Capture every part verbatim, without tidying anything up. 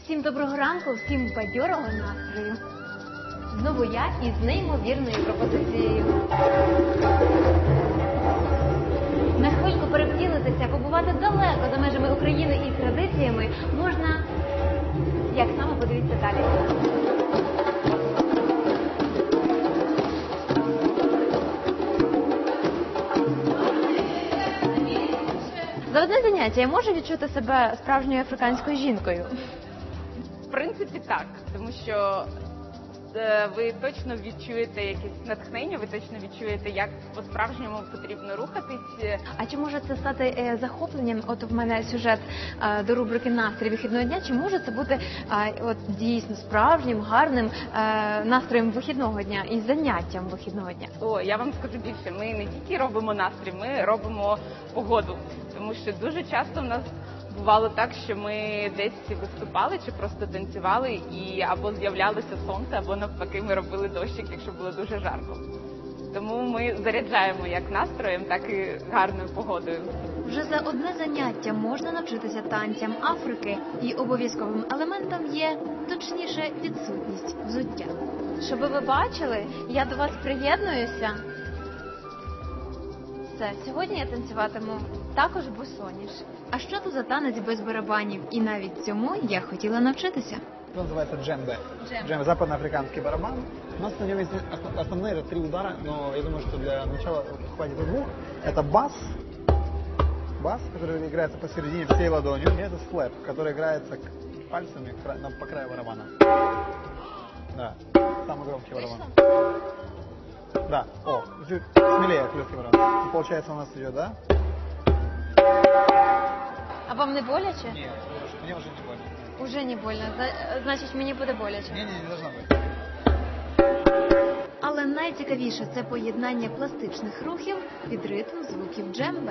Всім доброго ранку, всім бадьорого настрою. Знову я із неймовірною пропозицією. На хвильку перевтілитися, побувати далеко за межами України і традиціями можна, як саме подивіться далі. За одне заняття я можу відчути себе справжньою африканською жінкою? В принципі, так, тому що е, ви точно відчуєте якесь натхнення, ви точно відчуєте, як по-справжньому потрібно рухатись. А чи може це стати е, захопленням? От в мене сюжет е, до рубрики «Настрій вихідного дня». Чи може це бути е, от дійсно справжнім, гарним е, настроєм вихідного дня і заняттям вихідного дня? О, я вам скажу більше, ми не тільки робимо настрій, ми робимо погоду, тому що дуже часто в нас бувало так, що ми десь виступали чи просто танцювали, і або з'являлося сонце, або навпаки ми робили дощик, якщо було дуже жарко. Тому ми заряджаємо як настроєм, так і гарною погодою. Вже за одне заняття можна навчитися танцям Африки, і обов'язковим елементом є, точніше, відсутність взуття. Щоб ви бачили, я до вас приєднуюся. Все, сьогодні я танцюватиму також босоніж. А що то за танець без барабанів? І навіть цьому я хотіла навчитися. Это называется джембе. Джембе. Джембе, западноафриканский барабан. У нас на нем есть основ- основные это три удара, но я думаю, что для начала хватит и двух. Это бас, бас, который играется посередине всей ладонью, и это слэп, который играется к- пальцами кра- на- по краю барабана. Да, самый громкий барабан. Да, о, чуть смелее клёвкий барабан. И получается у нас идет, да? А вам не боляче? Нет, мне уже не больно. Уже не больно. За- Значить, мені буде боляче. Не-не, не должно быть. Але найцікавіше – це поєднання пластичних рухів під ритм звуків джембе.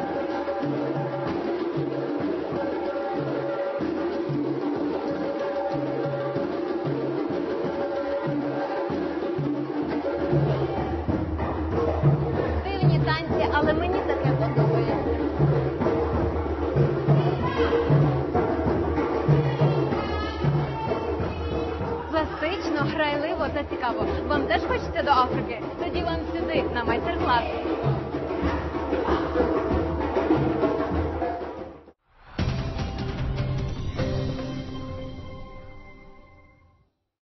Дивні танці, але мені таке подобається. Пластично, грайливо та цікаво. Вам теж хочеться до Африки? Тоді вам сюди, на майстер-клас.